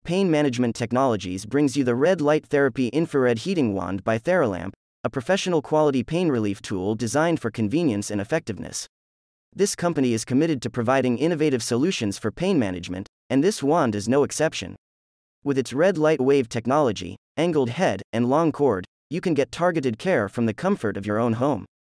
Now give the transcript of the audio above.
Pain Management Technologies brings you the Red Light Therapy Infrared Heating Wand by Theralamp, a professional quality pain relief tool designed for convenience and effectiveness. This company is committed to providing innovative solutions for pain management, and this wand is no exception. With its red light wave technology, angled head, and long cord, you can get targeted care from the comfort of your own home.